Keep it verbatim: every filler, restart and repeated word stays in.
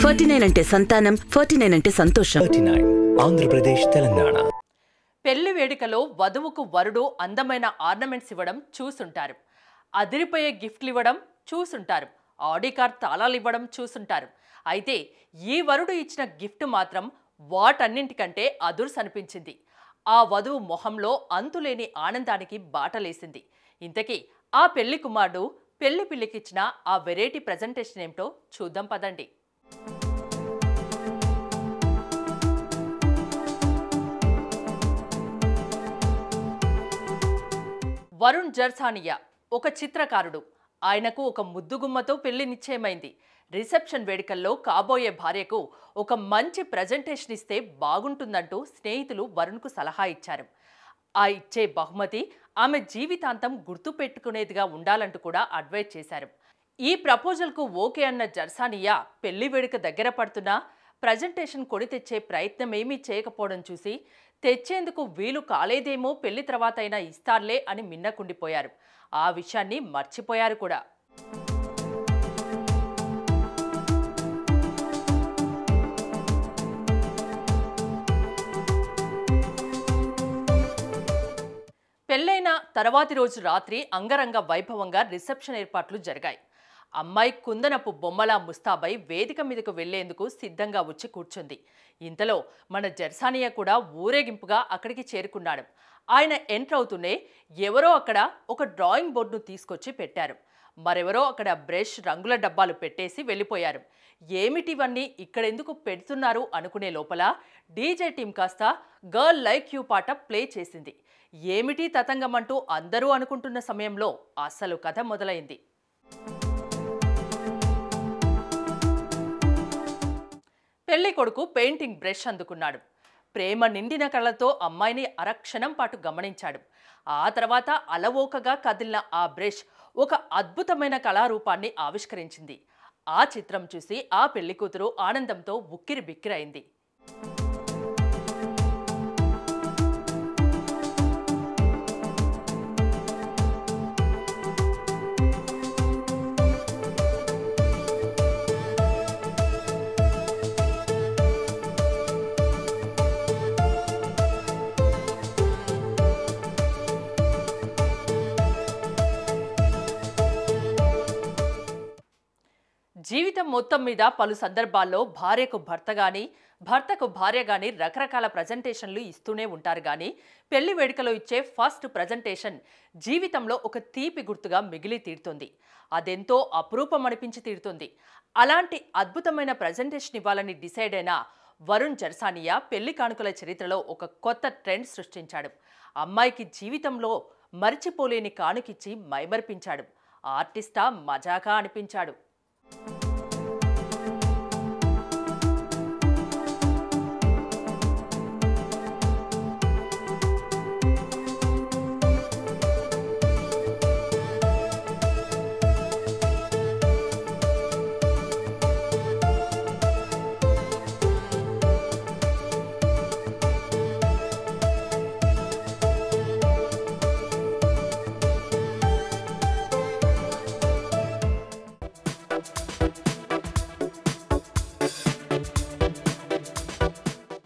Forty nine అంటే సంతానం, forty nine అంటే సంతోషం. Forty nine Andhra Pradesh, Telangana. పెళ్లి వేడుకలో వధువుకు వరుడు అందమైన ఆర్నమెంట్స్ ఇవ్వడం చూసుంటారు. అదిరిపోయే గిఫ్ట్లు ఇవ్వడం చూసుంటారు. ఆడి కార్ తాళాలు ఇవ్వడం చూసుంటారు. అయితే ఈ వరుడు ఇచ్చిన గిఫ్ట్ మాత్రం వాటన్నింటికంటే అదుర్స్ అనిపించింది. ఆ వధువు మొహంలో అంతులేని ఆనందానికి బాటలేసింది. ఇంతకీ ఆ పెళ్లి కుమారుడు పెళ్లి పిల్లికిచ్చిన ఆ వెరైటీ ప్రజెంటేషన్ ఏమిటో చూద్దాం పదండి. వరుణ్ జర్సానియా ఒక చిత్రకారుడు. ఆయనకు ఒక ముద్దుగుమ్మతో పెళ్లి నిశ్చయమైంది. రిసెప్షన్ వేడుకల్లో కాబోయే భార్యకు ఒక మంచి ప్రజెంటేషన్ ఇస్తే బాగుంటుందంటూ స్నేహితులు వరుణ్కు సలహా ఇచ్చారు. ఆ ఇచ్చే బహుమతి ఆమె జీవితాంతం గుర్తుపెట్టుకునేదిగా ఉండాలంటూ కూడా అడ్వైజ్ చేశారు. ఈ ప్రపోజల్కు ఓకే అన్న జర్సానియా పెళ్లి వేడుక దగ్గర పడుతున్నా ప్రజెంటేషన్ కొని తెచ్చే ప్రయత్నమేమీ చేయకపోవడం చూసి తెచ్చేందుకు వీలు కాలేదేమో, పెళ్లి తర్వాత అయినా ఇస్తారులే అని మిన్నకుండిపోయారు. ఆ విషయాన్ని మర్చిపోయారు కూడా. పెళ్లైన తర్వాతి రోజు రాత్రి అంగరంగ వైభవంగా రిసెప్షన్ ఏర్పాట్లు జరిగాయి. అమ్మాయి కుందనపు బొమ్మలా ముస్తాబై వేదిక మీదకు వెళ్లేందుకు సిద్ధంగా వచ్చి కూర్చుంది. ఇంతలో మన జర్సానియా కూడా ఊరేగింపుగా అక్కడికి చేరుకున్నాడు. ఆయన ఎంటర్ అవుతూనే ఎవరో అక్కడ ఒక డ్రాయింగ్ బోర్డును తీసుకొచ్చి పెట్టారు. మరెవరో అక్కడ బ్రష్, రంగుల డబ్బాలు పెట్టేసి వెళ్ళిపోయారు. ఏమిటివన్నీ ఇక్కడెందుకు పెడుతున్నారు అనుకునే లోపల డీజే టీం కాస్త గర్ల్ లైక్ యూ పాట ప్లే చేసింది. ఏమిటి తతంగమంటూ అందరూ అనుకుంటున్న సమయంలో అసలు కథ మొదలైంది. పెళ్లి కొడుకు పెయింటింగ్ బ్రష్ అందుకున్నాడు. ప్రేమ నిండిన కళ్ళతో అమ్మాయిని అరక్షణం పాటు గమనించాడు. ఆ తర్వాత అలవోకగా కదిలిన ఆ బ్రష్ ఒక అద్భుతమైన కళారూపాన్ని ఆవిష్కరించింది. ఆ చిత్రం చూసి ఆ పెళ్లి కూతురు ఆనందంతో ఉక్కిరి బిక్కిరైంది. జీవితం మొత్తం మీద పలు సందర్భాల్లో భార్యకు భర్త గాని, భర్తకు భార్య గాని రకరకాల ప్రజెంటేషన్లు ఇస్తూనే ఉంటారు. కానీ పెళ్లి వేడుకలో ఇచ్చే ఫస్ట్ ప్రజెంటేషన్ జీవితంలో ఒక తీపి గుర్తుగా మిగిలి తీరుతుంది. అదెంతో అపురూపం అనిపించి తీరుతుంది. అలాంటి అద్భుతమైన ప్రజెంటేషన్ ఇవ్వాలని డిసైడ్ అయిన వరుణ్ జర్సానియా పెళ్లి కానుకల చరిత్రలో ఒక కొత్త ట్రెండ్ సృష్టించాడు. అమ్మాయికి జీవితంలో మరిచిపోలేని కానుకిచ్చి మైమర్పించాడు. ఆర్టిస్టా, మజాకా అనిపించాడు.